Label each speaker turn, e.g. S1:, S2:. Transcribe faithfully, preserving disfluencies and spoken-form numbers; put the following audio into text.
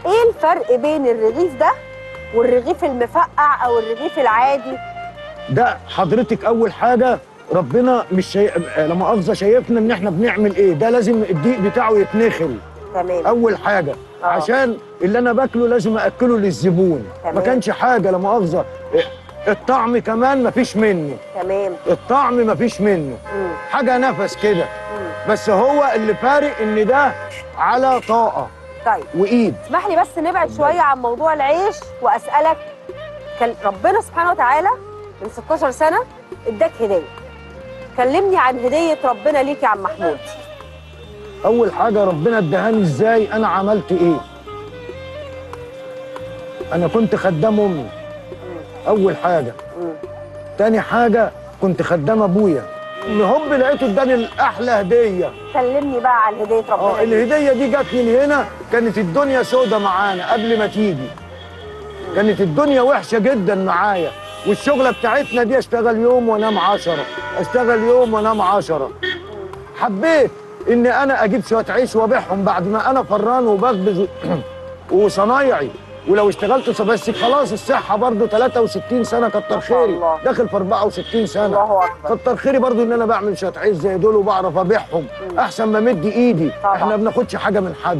S1: ايه الفرق بين الرغيف ده والرغيف المفقع او الرغيف العادي؟
S2: ده حضرتك اول حاجه ربنا مش شي... لا مؤاخذه شايفنا ان احنا بنعمل ايه، ده لازم الدقيق بتاعه يتنخل.
S1: تمام.
S2: اول حاجه
S1: آه.
S2: عشان اللي انا باكله لازم اكله للزبون.
S1: تمام.
S2: ما كانش حاجه لا مؤاخذه. الطعم كمان ما فيش منه.
S1: تمام.
S2: الطعم ما فيش منه.
S1: مم.
S2: حاجه نفس كده. بس هو اللي فارق ان ده على طاقه.
S1: طيب
S2: وايد.
S1: اسمح لي بس نبعد شويه عن موضوع العيش واسالك، كان ربنا سبحانه وتعالى من ستاشر سنه اداك هديه. كلمني عن هديه ربنا ليك يا عم محمود.
S2: اول حاجه ربنا ادهاني ازاي، انا عملت ايه؟ انا كنت خدام امي. اول حاجه.
S1: مم.
S2: تاني حاجه كنت خدام ابويا. هوب لقيته اداني احلى هديه.
S1: كلمني بقى عن هديه ربنا.
S2: اه الهديه دي جت من هنا، كانت الدنيا سودة معانا قبل ما تيجي. كانت الدنيا وحشه جدا معايا، والشغله بتاعتنا دي اشتغل يوم وانام عشرة، اشتغل يوم وانام عشرة. حبيت ان انا اجيب شويه عيش وابيعهم بعد ما انا فران وبخبز وصنايعي، ولو اشتغلت بس خلاص الصحه برضه تلاتة وستين سنه كتر خيري، داخل في اربعة وستين سنه.
S1: الله اكبر.
S2: كتر خيري برضه ان انا بعمل شويه عيش زي دول وبعرف ابيعهم احسن ما مدي ايدي.
S1: طبعا.
S2: احنا ما بناخدش حاجه من حد.